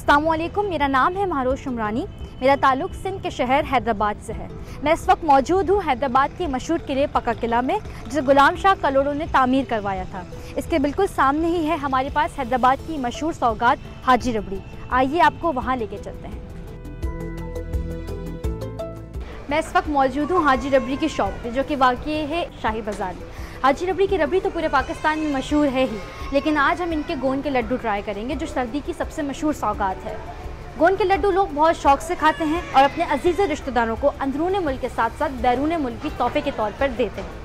अस्सलाम वालेकुम, मेरा नाम है महारोश शुमरानी। मेरा ताल्लुक़ सिंध के शहर हैदराबाद से है। मैं इस वक्त मौजूद हूँ हैदराबाद के मशहूर किले पक्का किला में, जिसे गुलाम शाह कलोड़ों ने तामीर करवाया था। इसके बिल्कुल सामने ही है हमारे पास हैदराबाद की मशहूर सौगात हाजी रबड़ी। आइए आपको वहाँ लेके चलते हैं। मैं इस वक्त मौजूद हूँ हाजी रबड़ी की शॉप पे, जो कि वाक़ई है शाही बाज़ार में। हाजी रबड़ी की रबड़ी तो पूरे पाकिस्तान में मशहूर है ही, लेकिन आज हम इनके गोंद के लड्डू ट्राई करेंगे, जो सर्दी की सबसे मशहूर सौगात है। गोंद के लड्डू लोग बहुत शौक से खाते हैं और अपने अजीज़ रिश्तेदारों को अंदरूनी मुल्क के साथ साथ बैरून मुल्क भी तोहफे के तौर पर देते हैं।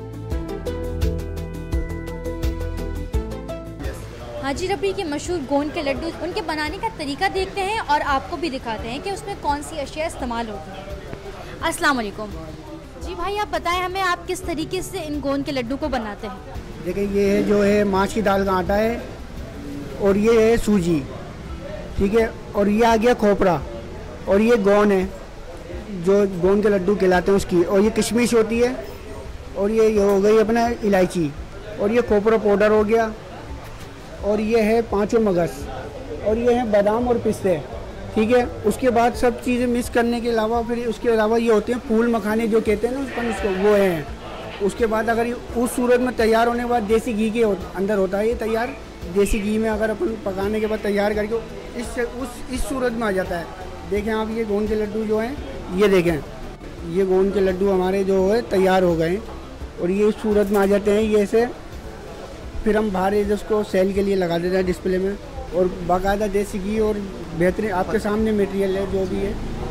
हाजी रबड़ी के मशहूर गोंद के लड्डू, उनके बनाने का तरीका देखते हैं और आपको भी दिखाते हैं कि उसमें कौन सी अशिया इस्तेमाल होती है। अस्सलाम वालेकुम जी भाई, आप बताएं हमें, आप किस तरीके से इन गोंद के लड्डू को बनाते हैं? देखिए, ये है जो है माछ की दाल का आटा है, और ये है सूजी, ठीक है, और ये आ गया खोपरा, और ये गोंद है जो गोंद के लड्डू कहलाते हैं उसकी, और ये किशमिश होती है, और ये हो गई अपना इलायची, और ये खोपरा पाउडर हो गया, और ये है पाँचों मगज, और ये है बादाम और पिस्ते, ठीक है। उसके बाद सब चीज़ें मिक्स करने के अलावा फिर उसके अलावा ये होते हैं फूल मखाने जो कहते हैं ना उसको, वो हैं। उसके बाद अगर उस सूरत में तैयार होने के बाद देसी घी के अंदर होता है ये तैयार, देसी घी में अगर अपन पकाने के बाद तैयार करके इस सूरत में आ जाता है। देखें आप, ये गोंद के लड्डू जो हैं, ये देखें, ये गोंद के लड्डू हमारे जो है तैयार हो गए, और ये इस सूरत में आ जाते हैं। ये ऐसे फिर हम बाहर इसको सेल के लिए लगा देते हैं डिस्प्ले में, और बाकायदा देसी घी और बेहतरीन आपके सामने मटेरियल है जो भी है।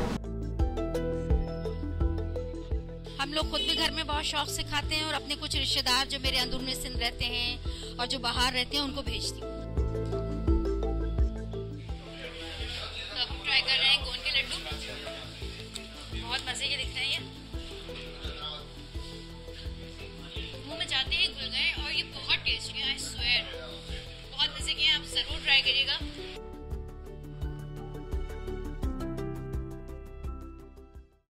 हम लोग खुद भी घर में बहुत शौक से खाते हैं, और अपने कुछ रिश्तेदार जो मेरे अंदरूनी सिंध रहते हैं और जो बाहर रहते हैं उनको भेजती हूँ। तो अब हम ट्राई कर रहे हैं गोंद के लड्डू। बहुत मजे के दिख रहे हैं ये, मुंह में जाते ही घुल गए, और ये बहुत टेस्टी है। आई स्वेयर, बहुत मजे के हैं। आप जरूर ट्राई करिएगा।